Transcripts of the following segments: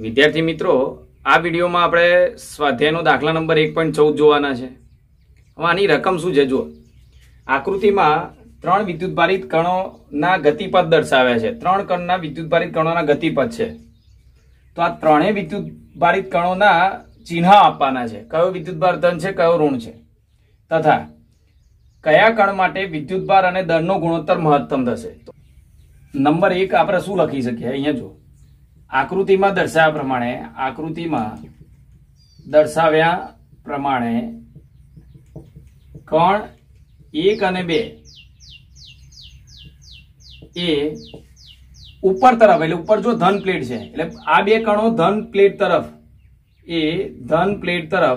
વિદ્યાર્થી મિત્રો, આ વિડીયોમાં આપણે સ્વાધ્યાયનો દાખલા નંબર 1.14 જોવાના છે। હવે આની રકમ શું છે? જુઓ, આકૃતિમાં 3 વિદ્યુતભારિત કણોના ગતિપથ દર્શાવ્યા છે। 3 કણના વિદ્યુતભારિત કણોના ગતિપથ છે। તો આ ત્રણેય વિદ્યુતભારિત કણોના ચિહ્ન આપવાના છે। કયો વિદ્યુતભાર ધન છે, કયો ઋણ છે, તથા કયા કણ માટે વિદ્યુતભાર અને દળનો ગુણોત્તર મહત્તમ થશે। નંબર 1 આપણે શું લખી શકીએ? અહીંયા જો આકૃતિમાં દર્શાવ્યા પ્રમાણે કણ 1 અને 2 એ ઉપર તરફ, એટલે ઉપર જો ધન પ્લેટ છે એટલે આ બે કણો ધન પ્લેટ તરફ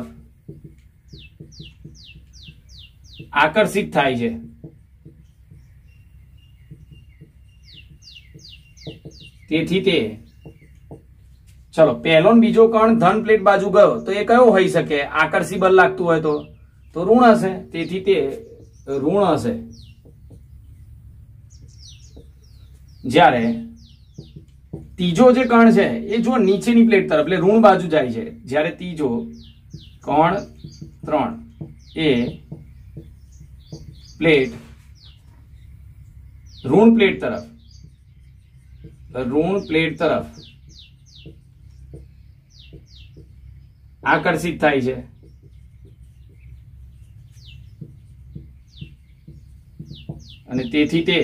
આકર્ષિત થાય છે। તેથી તે ચલો પહેલો ને બીજો કણ ધન પ્લેટ બાજુ ગયો તો એ કયો હોઈ શકે? આકર્ષી બળ લાગતું હોય તો ઋણ હશે। તેથી તે ઋણ હશે। જ્યારે ત્રીજો જે કણ છે એ જો નીચેની પ્લેટ તરફ એટલે ઋણ બાજુ જાય છે, જ્યારે ત્રીજો કણ 3 એ પ્લેટ ઋણ પ્લેટ તરફ આકર્ષિત થાય છે। અને તેથી તે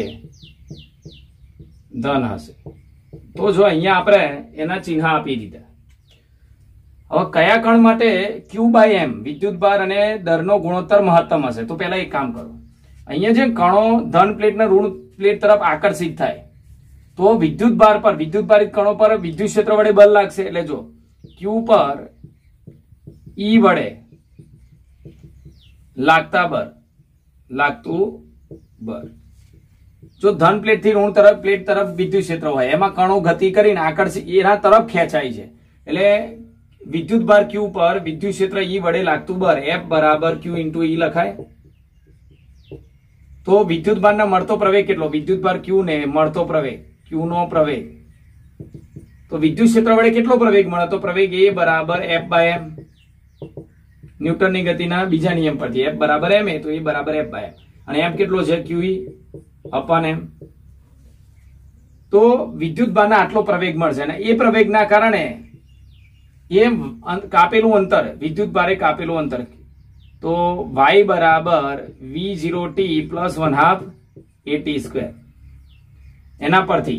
ધન હશે। તો જો અહીંયા આપણે એના ચિહ્ન આપી દીધા। હવે કયા કણ માટે Q/m વિદ્યુતભાર અને દળનો ગુણોત્તર મહત્તમ હશે? તો પહેલા એક કામ કરો, અહીંયા જે કણો ધન પ્લેટ ને ઋણ પ્લેટ તરફ આકર્ષિત થાય તો વિદ્યુતભારિત કણો પર વિદ્યુત ક્ષેત્ર વડે બળ લાગશે। એટલે જો Q પર E વડે લાગતું બળ જો ધન પ્લેટ થી ઋણ પ્લેટ તરફ વિદ્યુત ક્ષેત્ર હોય એમાં કણો ગતિ કરીને આકર્ષિત એના તરફ ખેંચાય છે। એટલે વિદ્યુતભાર Q પર વિદ્યુત ક્ષેત્ર E વડે લાગતું બળ F બરાબર Q × E લખાય। તો વિદ્યુતભારને મળતો પ્રવેગ કેટલો? વિદ્યુતભાર Q ને મળતો પ્રવેગ Q નો પ્રવેગ, તો વિદ્યુત ક્ષેત્ર વડે કેટલો પ્રવેગ મળે? તો પ્રવેગ A બરાબર F/m, ન્યૂટનની ગતિના બીજા નિયમ પરથી F બરાબર m તો A બરાબર F/m, અને m કેટલો છે? QE/m। તો વિદ્યુતભારના આટલો પ્રવેગ મળશે અને એ પ્રવેગના કારણે એ કાપેલું અંતર, વિદ્યુતભારે કાપેલું અંતર, તો y બરાબર v0t + 1/2 at²। એના પરથી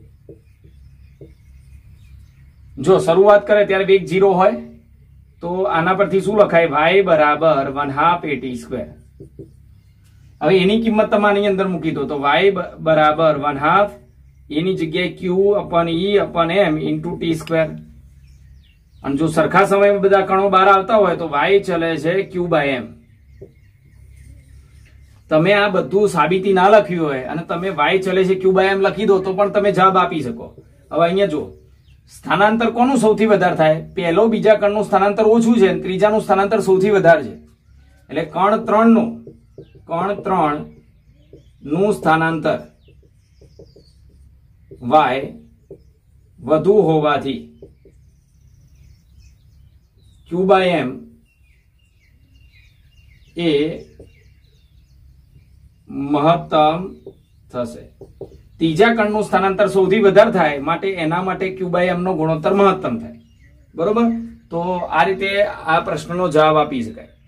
જો શરૂઆત કરે ત્યારે વેગ 0 હોય તો આના પરથી શું લખાય? y બરાબર 1/2 at²। હવે એની કિંમત તમારી અંદર મૂકી દો, તો y બરાબર 1/2 એની જગ્યાએ Q/E/m × t²। અને જો સરખા સમયમાં બધા કણો બહાર આવતા હોય તો y ચલે છે Q/m। તમે આ બધું સાબિતી ના લખ્યું હોય અને તમે y ચલે છે Q/m લખી દો તો પણ તમે જવાબ આપી શકો। હવે અહીંયા જો સ્થાનાંતર કોનું સૌથી વધારે થાય? પહેલો બીજા કણનું સ્થાનાંતર ઓછું છે, ત્રીજાનું સ્થાનાંતર સૌથી વધારે છે। એટલે કણ 3 નું સ્થાનાંતર y વધુ હોવાથી Q/m એ મહત્તમ થશે। ત્રીજા કણનું સ્થાનાંતર સૌથી વધારે થાય માટે એના માટે Q/m નો ગુણોત્તર મહત્તમ થાય। બરોબર? તો આ રીતે આ પ્રશ્નનો જવાબ આપી શકાય।